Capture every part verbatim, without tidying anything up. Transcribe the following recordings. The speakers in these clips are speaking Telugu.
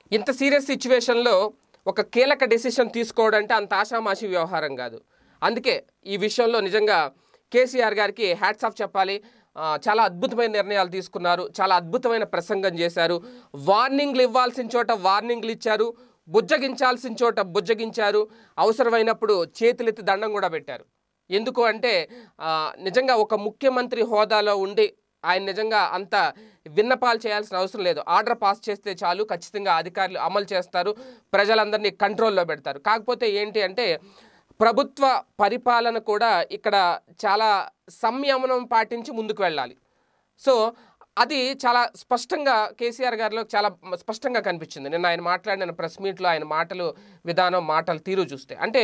ఇంత సీరియస్ సిచ్యువేషన్లో ఒక కీలక డెసిషన్ తీసుకోవడం అంటే అంత ఆషామాషి వ్యవహారం కాదు. అందుకే ఈ విషయంలో నిజంగా కేసీఆర్ గారికి హ్యాట్స్ ఆఫ్ చెప్పాలి. చాలా అద్భుతమైన నిర్ణయాలు తీసుకున్నారు, చాలా అద్భుతమైన ప్రసంగం చేశారు. వార్నింగ్లు ఇవ్వాల్సిన చోట వార్నింగ్లు ఇచ్చారు, బుజ్జగించాల్సిన చోట బుజ్జగించారు, అవసరమైనప్పుడు చేతులెత్తి దండం కూడా పెట్టారు. ఎందుకు అంటే నిజంగా ఒక ముఖ్యమంత్రి హోదాలో ఉండి ఆయన నిజంగా అంత విన్నపాలు చేయాల్సిన అవసరం లేదు. ఆర్డర్ పాస్ చేస్తే చాలు, ఖచ్చితంగా అధికారులు అమలు చేస్తారు, ప్రజలందరినీ కంట్రోల్లో పెడతారు. కాకపోతే ఏంటి అంటే ప్రభుత్వ పరిపాలన కూడా ఇక్కడ చాలా సంయమనం పాటించి ముందుకు వెళ్ళాలి. సో అది చాలా స్పష్టంగా కేసీఆర్ గారిలో చాలా స్పష్టంగా కనిపించింది. నిన్న ఆయన మాట్లాడిన ప్రెస్ మీట్లో ఆయన మాటలు విధానం, మాటలు తీరు చూస్తే అంటే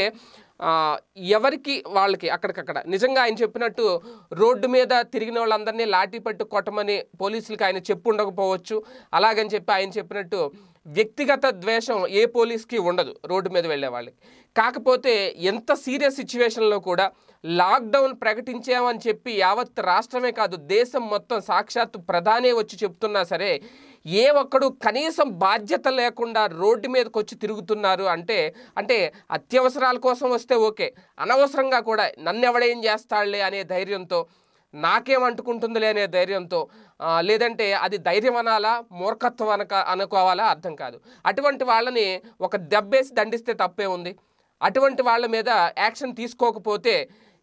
ఎవరికి వాళ్ళకి అక్కడికక్కడ నిజంగా ఆయన చెప్పినట్టు రోడ్డు మీద తిరిగిన వాళ్ళందరినీ లాఠీ పట్టు కొట్టమని పోలీసులకి ఆయన చెప్పు ఉండకపోవచ్చు. అలాగని చెప్పి ఆయన చెప్పినట్టు వ్యక్తిగత ద్వేషం ఏ పోలీస్కి ఉండదు రోడ్డు మీద వెళ్ళే వాళ్ళకి. కాకపోతే ఎంత సీరియస్ సిచ్యువేషన్లో కూడా లాక్డౌన్ ప్రకటించామని చెప్పి యావత్ రాష్ట్రమే కాదు దేశం మొత్తం సాక్షాత్తు ప్రధానే వచ్చి చెప్తున్నా సరే ఏ ఒక్కడు కనీసం బాధ్యత లేకుండా రోడ్డు మీదకి వచ్చి తిరుగుతున్నారు అంటే అంటే అత్యవసరాల కోసం వస్తే ఓకే, అనవసరంగా కూడా నన్ను ఎవడేం చేస్తాడులే అనే ధైర్యంతో, నాకేమంటుకుంటుందిలే అనే ధైర్యంతో, లేదంటే అది ధైర్యం అనాలా మూర్ఖత్వం అనక అనుకోవాలా అర్థం కాదు. అటువంటి వాళ్ళని ఒక దెబ్బేసి దండిస్తే తప్పే ఉంది. అటువంటి వాళ్ళ మీద యాక్షన్ తీసుకోకపోతే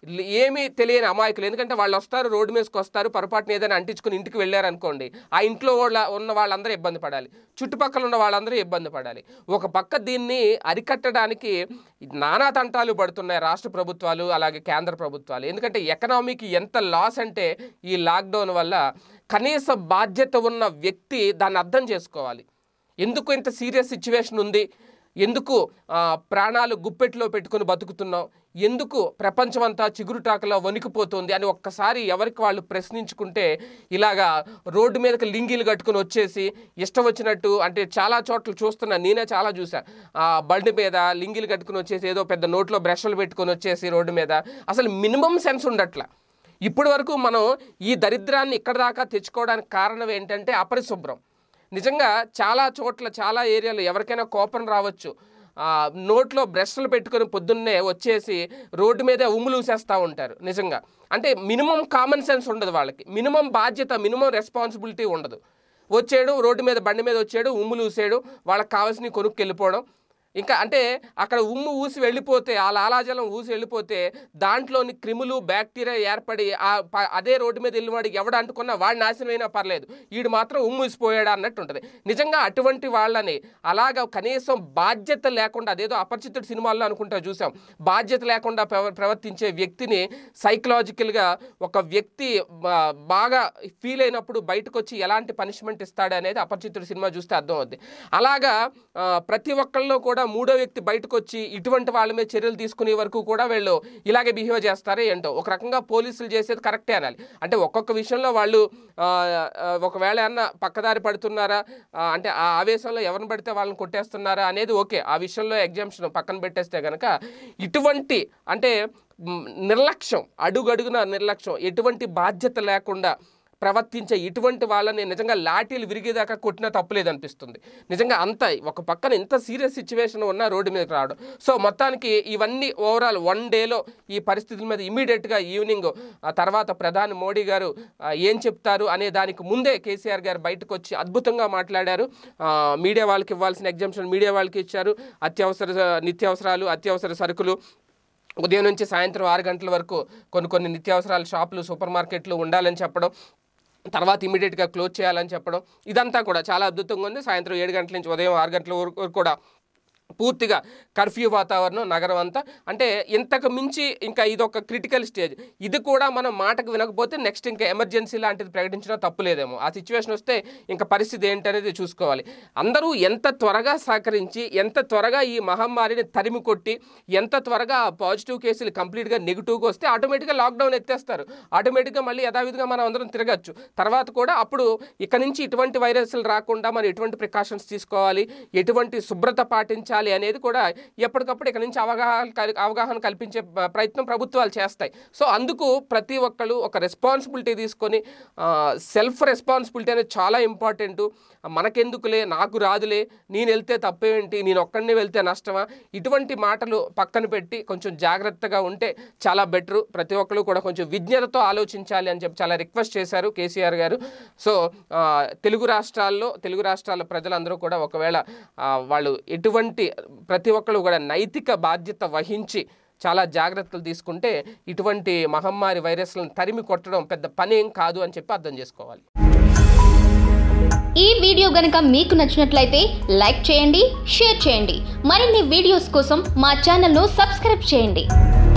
ఏమీ తెలియని అమాయకులు, ఎందుకంటే వాళ్ళు వస్తారు రోడ్డు మీదకి వస్తారు, పొరపాటున ఏదైనా అంటించుకుని ఇంటికి వెళ్ళారనుకోండి, ఆ ఇంట్లో వాళ్ళ ఉన్న వాళ్ళందరూ ఇబ్బంది పడాలి, చుట్టుపక్కల ఉన్న వాళ్ళందరూ ఇబ్బంది పడాలి. ఒక పక్క దీన్ని అరికట్టడానికి నానా తంటాలు పడుతున్నాయి రాష్ట్ర ప్రభుత్వాలు అలాగే కేంద్ర ప్రభుత్వాలు. ఎందుకంటే ఎకనామీకి ఎంత లాస్ అంటే ఈ లాక్డౌన్ వల్ల కనీస బాధ్యత ఉన్న వ్యక్తి దాన్ని అర్థం చేసుకోవాలి. ఎందుకు ఇంత సీరియస్ సిచ్యువేషన్ ఉంది, ఎందుకు ప్రాణాలు గుప్పెట్లో పెట్టుకొని బతుకుతున్నాం, ఎందుకు ప్రపంచమంతా చిగురుటాకలో వణికిపోతుంది అని ఒక్కసారి ఎవరికి వాళ్ళు ప్రశ్నించుకుంటే ఇలాగా రోడ్డు మీదకి లింగీలు కట్టుకుని వచ్చేసి ఇష్టం వచ్చినట్టు, అంటే చాలా చోట్ల చూస్తున్నా, నేనే చాలా చూసా, బండి మీద లింగీలు కట్టుకుని వచ్చేసి ఏదో పెద్ద నోట్లో బ్రష్లు పెట్టుకొని వచ్చేసి రోడ్డు మీద, అసలు మినిమం సెన్స్ ఉండట్లా. ఇప్పటి వరకు మనం ఈ దరిద్రాన్ని ఇక్కడ దాకా తెచ్చుకోవడానికి కారణం ఏంటంటే అపరిశుభ్రం. నిజంగా చాలా చోట్ల చాలా ఏరియాలో ఎవరికైనా కోపం రావచ్చు, నోట్లో బ్రష్లు పెట్టుకొని పొద్దున్నే వచ్చేసి రోడ్డు మీదే ఉమ్ములూసేస్తూ ఉంటారు. నిజంగా అంటే మినిమం కామన్ సెన్స్ ఉండదు వాళ్ళకి, మినిమం బాధ్యత, మినిమం రెస్పాన్సిబిలిటీ ఉండదు. వచ్చాడు రోడ్డు మీద బండి మీద వచ్చాడు, ఉమ్ములూసాడు, వాళ్ళకి కావాల్సినవి కొనుక్కి వెళ్ళిపోవడం. ఇంకా అంటే అక్కడ ఉమ్ము ఊసి వెళ్ళిపోతే, ఆ లాలాజలం ఊసి వెళ్ళిపోతే దాంట్లోని క్రిములు బ్యాక్టీరియా ఏర్పడి అదే రోడ్డు మీద వెళ్ళివాడికి ఎవడు అంటుకున్నా వాడు నాశనమైనా పర్లేదు, వీడు మాత్రం ఉమ్ము ఊసిపోయాడు అన్నట్టు ఉంటుంది. నిజంగా అటువంటి వాళ్ళని అలాగా కనీసం బాధ్యత లేకుండా, అదేదో అపరిచితుడు సినిమాల్లో అనుకుంటా చూసాం, బాధ్యత లేకుండా ప్రవర్తించే వ్యక్తిని సైకలాజికల్గా ఒక వ్యక్తి బాగా ఫీల్ అయినప్పుడు బయటకు వచ్చి ఎలాంటి పనిష్మెంట్ ఇస్తాడు అనేది అపరిచితుడు సినిమా చూస్తే అర్థం అవుద్ది. అలాగా ప్రతి ఒక్కళ్ళలో కూడా మూడో వ్యక్తి బయటకు వచ్చి ఇటువంటి వాళ్ళ మీద చర్యలు తీసుకునే వరకు కూడా వీళ్ళు ఇలాగే బిహేవ్ చేస్తారే ఏంటో. ఒక రకంగా పోలీసులు చేసేది కరెక్టే అనాలి. అంటే ఒక్కొక్క విషయంలో వాళ్ళు ఒకవేళ ఏమన్నా పక్కదారి పడుతున్నారా అంటే ఆ ఆవేశంలో ఎవరిని పడితే వాళ్ళని కొట్టేస్తున్నారా అనేది ఓకే, ఆ విషయంలో ఎగ్జామ్షన్ పక్కన పెట్టేస్తే కనుక ఇటువంటి అంటే నిర్లక్ష్యం, అడుగడుగున నిర్లక్ష్యం, ఎటువంటి బాధ్యత లేకుండా ప్రవర్తించే ఇటువంటి వాళ్ళని నిజంగా లాఠీలు విరిగేదాకా కొట్టినా తప్పులేదు అనిపిస్తుంది. నిజంగా అంత ఒక పక్కన ఇంత సీరియస్ సిచ్యువేషన్ ఉన్న రోడ్డు మీదకి రావడం. సో మొత్తానికి ఇవన్నీ ఓవరాల్ వన్ డేలో ఈ పరిస్థితుల మీద ఇమీడియట్గా ఈవినింగ్ తర్వాత ప్రధాని మోడీ గారు ఏం చెప్తారు అనే దానికి ముందే కేసీఆర్ గారు బయటకు వచ్చి అద్భుతంగా మాట్లాడారు. మీడియా వాళ్ళకి ఇవ్వాల్సిన ఎగ్జామ్షన్ మీడియా వాళ్ళకి ఇచ్చారు. అత్యవసర నిత్యావసరాలు, అత్యవసర సరుకులు ఉదయం నుంచి సాయంత్రం ఆరు గంటల వరకు కొన్ని కొన్ని నిత్యావసరాల షాపులు, సూపర్ మార్కెట్లు ఉండాలని చెప్పడం, తర్వాత ఇమీడియట్గా క్లోజ్ చేయాలని చెప్పడం, ఇదంతా కూడా చాలా అద్భుతంగా ఉంది. సాయంత్రం ఏడు గంటల నుంచి ఉదయం ఆరు గంటల వరకు కూడా పూర్తిగా కర్ఫ్యూ వాతావరణం నగరం అంతా. అంటే ఇంతకు మించి ఇంకా ఇదొక క్రిటికల్ స్టేజ్. ఇది కూడా మనం మాటకు వినకపోతే నెక్స్ట్ ఇంకా ఎమర్జెన్సీ లాంటిది ప్రకటించినా తప్పులేదేమో. ఆ సిచ్యువేషన్ వస్తే ఇంకా పరిస్థితి ఏంటనేది చూసుకోవాలి. అందరూ ఎంత త్వరగా సహకరించి, ఎంత త్వరగా ఈ మహమ్మారిని తరిమి కొట్టి, ఎంత త్వరగా పాజిటివ్ కేసులు కంప్లీట్గా నెగిటివ్గా వస్తే ఆటోమేటిక్గా లాక్డౌన్ ఎత్తేస్తారు. ఆటోమేటిక్గా మళ్ళీ యథావిధిగా మనం అందరం తిరగచ్చు. తర్వాత కూడా అప్పుడు ఇక నుంచి ఇటువంటి వైరస్లు రాకుండా మనం ఎటువంటి ప్రికాషన్స్ తీసుకోవాలి, ఎటువంటి శుభ్రత పాటించాలి కల్పించాలి అనేది కూడా ఎప్పటికప్పుడు ఇక్కడ నుంచి అవగాహన అవగాహన కల్పించే ప్రయత్నం ప్రభుత్వాలు చేస్తాయి. సో అందుకు ప్రతి ఒక్కరు ఒక రెస్పాన్సిబిలిటీ తీసుకొని సెల్ఫ్ రెస్పాన్సిబిలిటీ అనేది చాలా ఇంపార్టెంట్. మనకెందుకులే, నాకు రాదులే, నేను వెళ్తే తప్పేంటి, నేను ఒక్కడిని వెళ్తే నష్టమా, ఇటువంటి మాటలు పక్కన పెట్టి కొంచెం జాగ్రత్తగా ఉంటే చాలా బెటరు. ప్రతి ఒక్కరు కూడా కొంచెం విజ్ఞతతో ఆలోచించాలి అని చెప్పి చాలా రిక్వెస్ట్ చేశారు కేసీఆర్ గారు. సో తెలుగు రాష్ట్రాల్లో తెలుగు రాష్ట్రాల ప్రజలందరూ కూడా ఒకవేళ వాళ్ళు ఎటువంటి ప్రతి ఒక్కరు కూడా నైతిక బాధ్యత వహించి చాలా జాగ్రత్తలు తీసుకుంటే ఇటువంటి మహమ్మారి వైరస్లను తరిమి కొట్టడం పెద్ద పనేం కాదు అని చెప్పి అర్థం చేసుకోవాలి. ఈ వీడియో గనుక మీకు నచ్చినట్లయితే లైక్ చేయండి, షేర్ చేయండి. మరిన్ని వీడియోస్ కోసం మా ఛానల్ను సబ్స్క్రైబ్ చేయండి.